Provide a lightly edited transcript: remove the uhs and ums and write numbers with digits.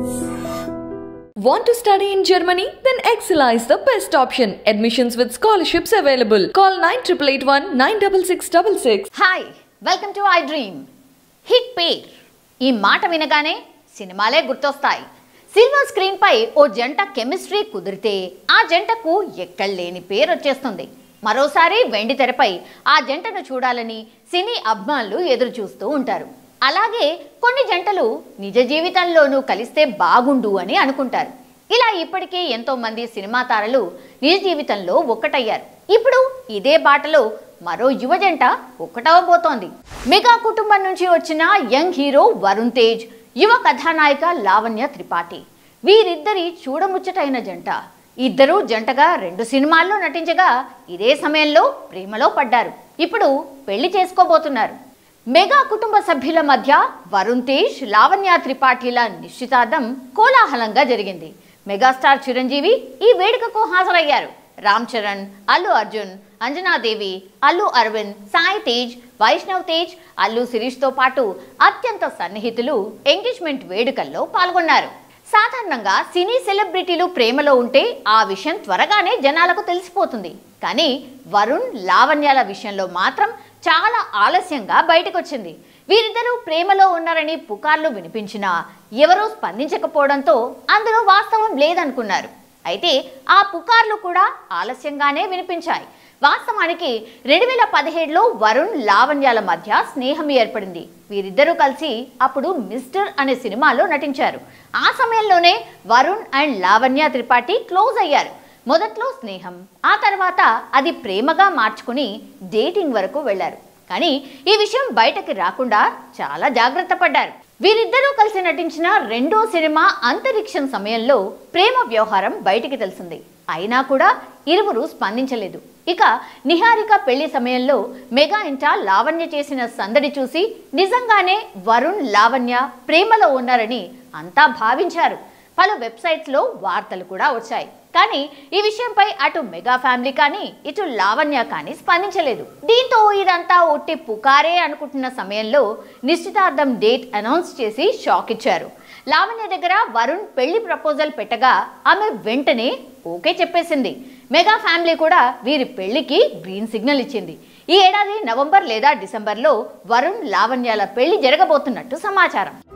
Want to study in Germany? Then Excella is the best option. Admissions with scholarships available. Call 9881 96666. Hi welcome to I dream. Hit pair ఈ మాట వినగానే సినిమాలే గుర్తొస్తాయి. Silver screen పై ఓ జంట chemistry కుదిరితే ఆ జంటకు ఎక్కడలేని పేరు వచ్చేస్తుంది. మరోసారి వెండి తెరపై ఆ జంటను చూడాలని సినీ అభిమానులు ఎదురు చూస్తూ ఉంటారు. అలాగే కొన్ని జంటలు నిజ జీవితంలోనూ కలిస్తే బాగుండు అని అనుకుంటారు. ఇలా ఇప్పటికే ఎంతో మంది సినిమా తారలు నిజ జీవితంలో ఒక్కటయ్యారు. ఇప్పుడు ఇదే బాటలో మరో యువ జంట ఒక్కటవబోతోంది. మెగా కుటుంబం నుంచి వచ్చిన యంగ్ హీరో వరుణ్ తేజ్, యువ కథానాయిక లావణ్య త్రిపాఠి. వీరిద్దరి చూడముచ్చటైన జంట. ఇద్దరూ జంటగా 2 సినిమాల్లో నటించగా ఇదే సమయంలో ప్రేమలో పడ్డారు. ఇప్పుడు పెళ్లి చేసుకోబోతున్నారు. మెగా కుటుంబ సభ్యుల మధ్య వరుణ్ తేజ్, లావణ్య త్రిపాఠిల నిశ్చితార్థం కోలాహలంగా జరిగింది. మెగాస్టార్ చిరంజీవి ఈ వేడుకకు హాజరయ్యారు. రామ్ చరణ్, అల్లు అర్జున్, అంజనాదేవి, అల్లు అరవింద్, సాయి తేజ్, వైష్ణవ్ తేజ్, అల్లు శిరీష్తో పాటు అత్యంత సన్నిహితులు ఎంగేజ్మెంట్ వేడుకల్లో పాల్గొన్నారు. సాధారణంగా సినీ సెలబ్రిటీలు ప్రేమలో ఉంటే ఆ విషయం త్వరగానే జనాలకు తెలిసిపోతుంది. కానీ వరుణ్, లావణ్యాల విషయంలో మాత్రం చాలా ఆలస్యంగా బయటకొచ్చింది. వీరిద్దరూ ప్రేమలో ఉన్నారని పుకార్లు వినిపించినా ఎవరూ స్పందించకపోవడంతో అందులో వాస్తవం లేదనుకున్నారు. అయితే ఆ పుకార్లు కూడా ఆలస్యంగానే వినిపించాయి. వాస్తవానికి 2017లో వరుణ్, లావణ్యాల మధ్య స్నేహం ఏర్పడింది. వీరిద్దరూ కలిసి అప్పుడు మిస్టర్ అనే సినిమాలో నటించారు. ఆ సమయంలోనే వరుణ్ అండ్ లావణ్య త్రిపాఠి క్లోజ్ అయ్యారు. మొదట్లో స్నేహం, ఆ తర్వాత అది ప్రేమగా మార్చుకుని డేటింగ్ వరకు వెళ్లారు. కానీ ఈ విషయం బయటకి రాకుండా చాలా జాగ్రత్త పడ్డారు. వీరిద్దరూ కలిసి నటించిన 2వ సినిమా అంతరిక్షం సమయంలో ప్రేమ వ్యవహారం బయటికి తెలిసింది. అయినా కూడా ఇరువురు స్పందించలేదు. ఇక నిహారిక పెళ్లి సమయంలో మెగా ఇంట లావణ్య చేసిన సందడి చూసి నిజంగానే వరుణ్, లావణ్య ప్రేమలో ఉన్నారని అంతా భావించారు. పలు వెబ్సైట్స్లో వార్తలు కూడా వచ్చాయి. కానీ ఈ విషయంపై అటు మెగా ఫ్యామిలీ కానీ ఇటు లావణ్య కానీ స్పందించలేదు. దీంతో ఇదంతా ఒట్టి పుకారే అనుకుంటున్న సమయంలో నిశ్చితార్థం డేట్ అనౌన్స్ చేసి షాక్ ఇచ్చారు. లావణ్య దగ్గర వరుణ్ పెళ్లి ప్రపోజల్ పెట్టగా ఆమె వెంటనే ఓకే చెప్పేసింది. మెగా ఫ్యామిలీ కూడా వీరి పెళ్లికి గ్రీన్ సిగ్నల్ ఇచ్చింది. ఈ ఏడాది నవంబర్ లేదా డిసెంబర్లో వరుణ్, లావణ్యాల పెళ్లి జరగబోతున్నట్టు సమాచారం.